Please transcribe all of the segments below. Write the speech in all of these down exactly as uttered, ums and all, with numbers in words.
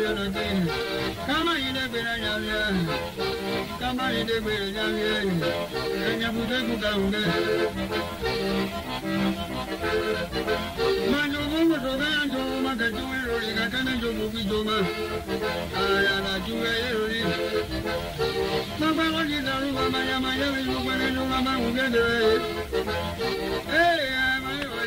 Come on, you never know. Come on, you never know. And you put them down there. Manu was around to make a jewel, I can't do movie to my. I am a jewel. Mama, what is the room of my Yama? You went into Mama who get it. Hey, I'm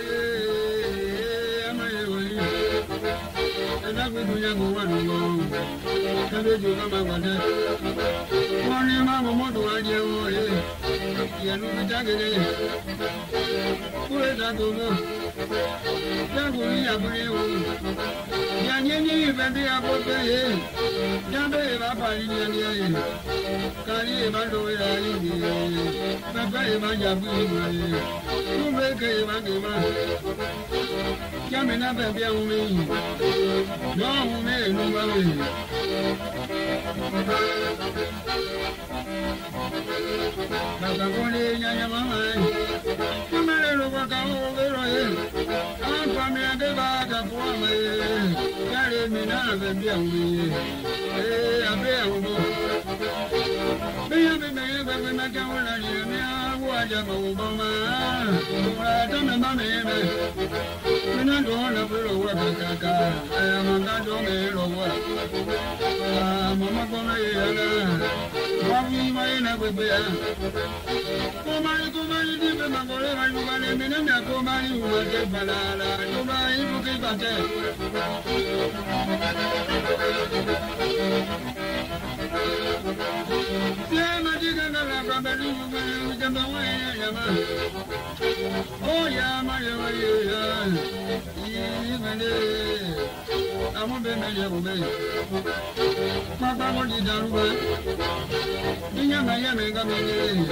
and I will do young one alone. Can you do Mama? One name, Mamma, what do I do? You know, the jacket. Who is that? That will be a brave. Yanni, baby, I will pay. Jambe, Papa, Yanni. Carry my door. Papa, my Yabu. You make a man. Jamina, baby, on me. No, me, no way. Papa, one day, Yamama. Come on, walk over here. I'm from here, the back of woman. Carry me now, baby, on me. Hey, I'm here. Be a baby, baby, my camera, I watch a Obama. I don't know, Mammy. We're not going to put a work. I am not going to work. Mamma, come here. What we might have with beer. Come on, come on, you did my boy, I know my name, and I come on, you will get banana. You buy you get better. Yeah, my dear, I'm from the room with the way. Oh, yeah, my way. Even I won't be many of me. Papa, what did I do? You my Yammy got me.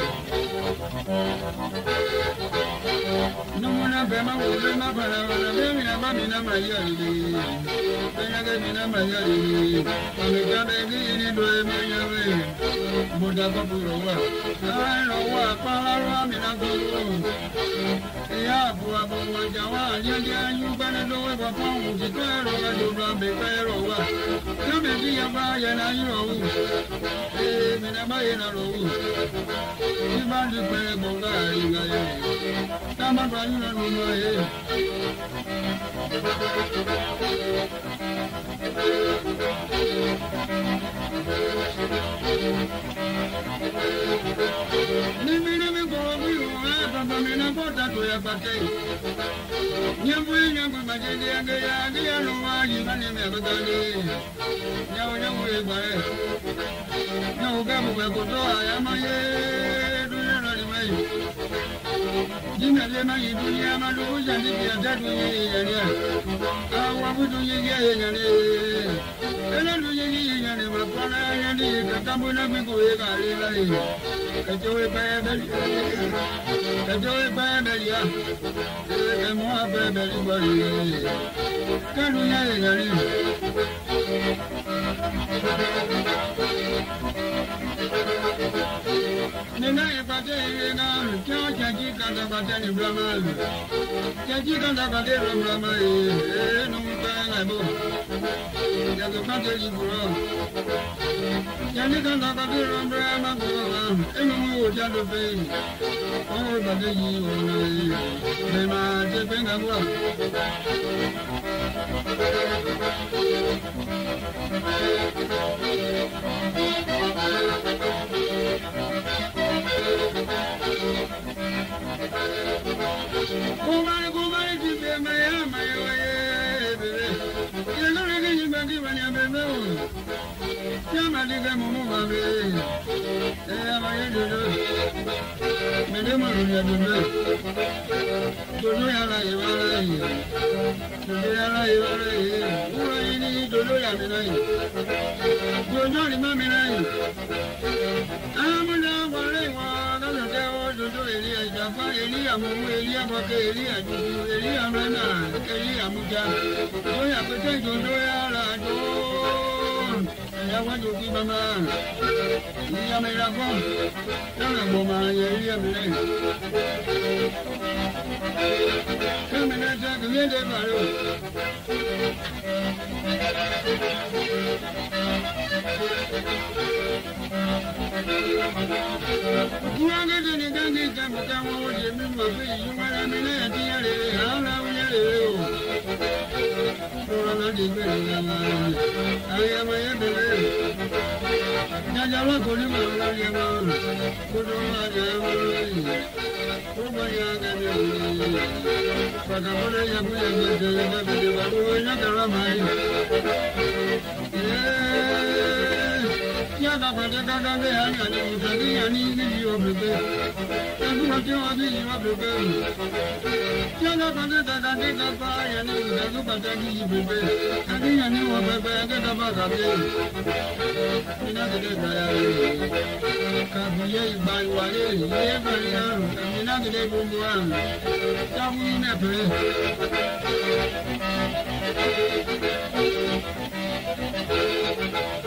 No one of them will be my brother, and I'm in my yearly. Then I gave me my yearly. I'm a job in my way. But I got to go. I know what I'm in a good room. Yeah, poor boy, Jawan, you better know if I found the girl or you run the girl. Come and be a buyer, and you know. Hey, me, I'm in a row. You want to play a boy. Come on, run on my head. Never go, we have a man about that way about it. Never, never, my dear, I don't know why you never done it. No, no way, but no government will go. I am a year, do you know the way? You know, the money, do you have a lose and if you're that way? What would you get? And I do you get a brother and the Camuna Migo, I do it by a belly. I do it by a belly. And more by a belly. Can we have the night of day, Jaji can't have a tiny Brahma. Jaji can't have a little Brahma. No bang, I move. There's a country grow. Jaji can't have a little Brahma. And more than the pain. Oh, but the you they might depend on what. Go back, go back to the my my way. You're not getting back when you're baby. You're not getting more baby. I'm a little. Madam, you're the best. Do you have a way? Do you have a way? Who are you need to do that? You're not in my mind. I'm not worrying. Elia Mumu, Elia Boke, Elia Dudu, Elia Rana, Elia Muja, Oya Potato, Doya, I want to give a man. Yamirabo, Yamiraboma, Yamile. Come and attack the Yellow. You are getting a gangy time to come over here, you might have been a dear, how now we are. I am a Najala Koroma, Koroma, Thank you.